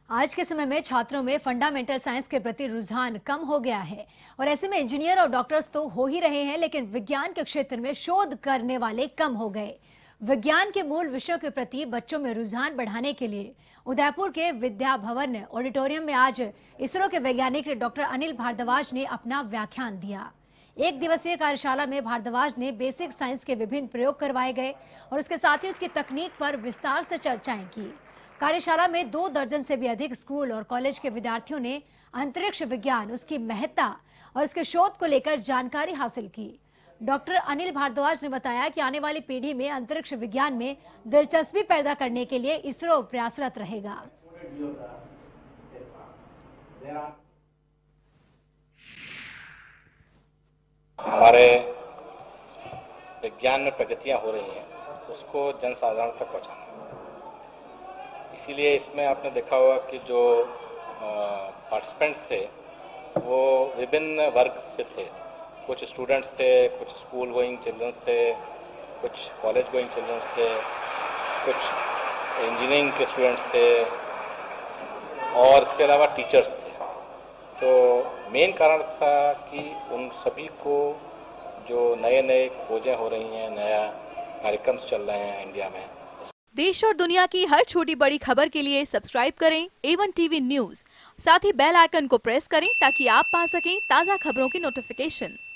आज के समय में छात्रों में फंडामेंटल साइंस के प्रति रुझान कम हो गया है और ऐसे में इंजीनियर और डॉक्टर्स तो हो ही रहे हैं, लेकिन विज्ञान के क्षेत्र में शोध करने वाले कम हो गए। विज्ञान के मूल विषयों के प्रति बच्चों में रुझान बढ़ाने के लिए उदयपुर के विद्या भवन ऑडिटोरियम में आज इसरो के वैज्ञानिक डॉक्टर अनिल भारद्वाज ने अपना व्याख्यान दिया। एक दिवसीय कार्यशाला में भारद्वाज ने बेसिक साइंस के विभिन्न प्रयोग करवाए गए और उसके साथ ही उसकी तकनीक पर विस्तार से चर्चाएं की। कार्यशाला में 2 दर्जन से भी अधिक स्कूल और कॉलेज के विद्यार्थियों ने अंतरिक्ष विज्ञान, उसकी महत्ता और उसके शोध को लेकर जानकारी हासिल की। डॉक्टर अनिल भारद्वाज ने बताया कि आने वाली पीढ़ी में अंतरिक्ष विज्ञान में दिलचस्पी पैदा करने के लिए इसरो प्रयासरत रहेगा। हमारे विज्ञान में प्रगतियां हो रही हैं, उसको जनसाधारण तक पहुंचाना। इसीलिए इसमें आपने देखा होगा कि जो पार्टिसिपेंट्स थे वो विभिन्न वर्ग से थे। कुछ स्टूडेंट्स थे, कुछ स्कूल गोइंग चिल्ड्रंस थे, कुछ कॉलेज गोइंग चिल्ड्रंस थे, कुछ इंजीनियरिंग के स्टूडेंट्स थे और इसके अलावा टीचर्स थे। तो मेन कारण था कि उन सभी को जो नए नए खोजें हो रही हैं, नया कार्यक्रम चल रहे हैं इंडिया में। देश और दुनिया की हर छोटी बड़ी खबर के लिए सब्सक्राइब करें A1 टीवी न्यूज़। साथ ही बेल आइकन को प्रेस करें ताकि आप पा सकें ताज़ा खबरों की नोटिफिकेशन।